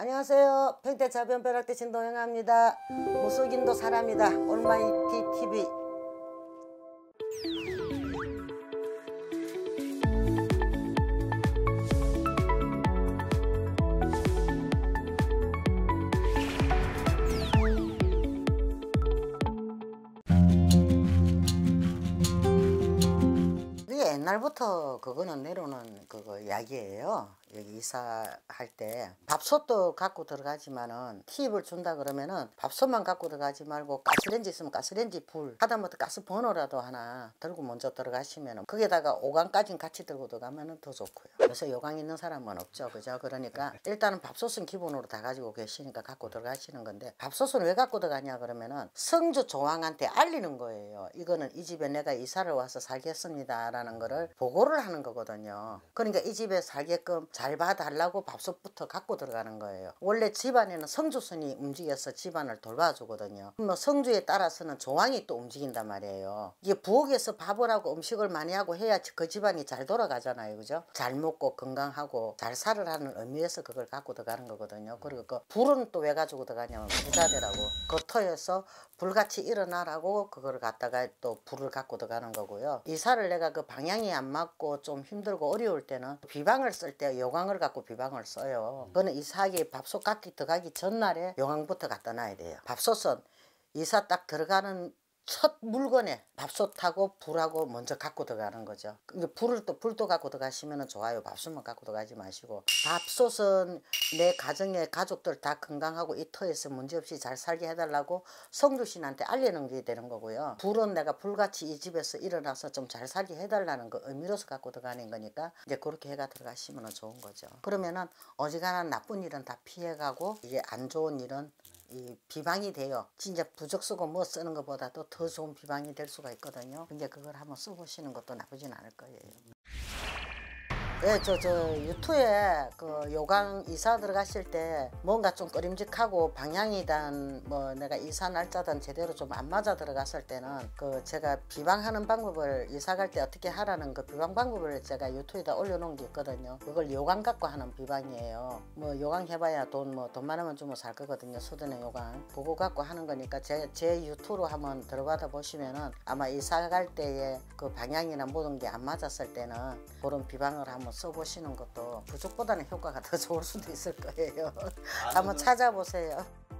안녕하세요. 평택자변벼락대 신동영합니다. 무속인도 사람이다. 올마이티 TV. 옛날부터 그거는 내려오는 그거 이야기예요. 여기 이사할 때 밥솥도 갖고 들어가지만은 팁을 준다 그러면은 밥솥만 갖고 들어가지 말고 가스레인지 있으면 가스레인지 불 하다못해 가스 버너라도 하나 들고 먼저 들어가시면은 거기다가 오강까지 같이 들고 들어가면은 더 좋고요. 그래서 요강 있는 사람은 없죠, 그죠? 그러니까 일단은 밥솥은 기본으로 다 가지고 계시니까 갖고 들어가시는 건데, 밥솥은 왜 갖고 들어가냐 그러면은 성주 조왕한테 알리는 거예요. 이거는 이 집에 내가 이사를 와서 살겠습니다라는 거를 보고를 하는 거거든요. 그러니까 이 집에 살게끔 잘 봐달라고 밥솥부터 갖고 들어가는 거예요. 원래 집안에는 성주선이 움직여서 집안을 돌봐주거든요. 뭐 성주에 따라서는 조왕이 또 움직인단 말이에요. 이게 부엌에서 밥을 하고 음식을 많이 하고 해야 그 집안이 잘 돌아가잖아요, 그죠? 잘 먹고 건강하고 잘 살으라는 의미에서 그걸 갖고 들어가는 거거든요. 그리고 그 불은 또 왜 가지고 들어가냐면 부자되라고, 거터에서 불같이 일어나라고 그걸 갖다가 또 불을 갖고 들어가는 거고요. 이사를 내가 그 방향이 안 맞고 좀 힘들고 어려울 때는 비방을 쓸 때 요강을 갖고 비방을 써요. 그거는 이사하기 밥솥 갖기 들어가기 전날에 요강부터 갖다 놔야 돼요. 밥솥은 이사 딱 들어가는 첫 물건에 밥솥하고 불하고 먼저 갖고 들어가는 거죠. 불도 갖고 들어가시면 좋아요. 밥솥만 갖고 들어가지 마시고, 밥솥은 내 가정의 가족들 다 건강하고 이 터에서 문제없이 잘 살게 해달라고 성주신한테 알리는 게 되는 거고요. 불은 내가 불같이 이 집에서 일어나서 좀 잘 살게 해달라는 그 의미로서 갖고 들어가는 거니까 이제 그렇게 해가 들어가시면 좋은 거죠. 그러면은 어지간한 나쁜 일은 다 피해가고, 이게 안 좋은 일은 이 비방이 돼요. 진짜 부적 쓰고 뭐 쓰는 것보다도 더 좋은 비방이 될 수가 있거든요. 근데 그걸 한번 써보시는 것도 나쁘진 않을 거예요. 네, 저 유튜브에 그 요강 이사 들어가실 때 뭔가 좀 꺼림직하고 방향이든 뭐 내가 이사 날짜든 제대로 좀 안 맞아 들어갔을 때는 그 제가 비방하는 방법을, 이사 갈 때 어떻게 하라는 그 비방 방법을 제가 유튜브에다 올려놓은 게 있거든요. 그걸 요강 갖고 하는 비방이에요. 뭐 요강 해봐야 돈 많으면 주면 살 거거든요. 수도는 요강 그거 갖고 하는 거니까 제 유튜브로 한번 들어가다 보시면은 아마 이사 갈 때에 그 방향이나 모든 게 안 맞았을 때는 그런 비방을 한번 써보시는 것도 부족보다는 효과가 더 좋을 수도 있을 거예요. 한번 찾아보세요.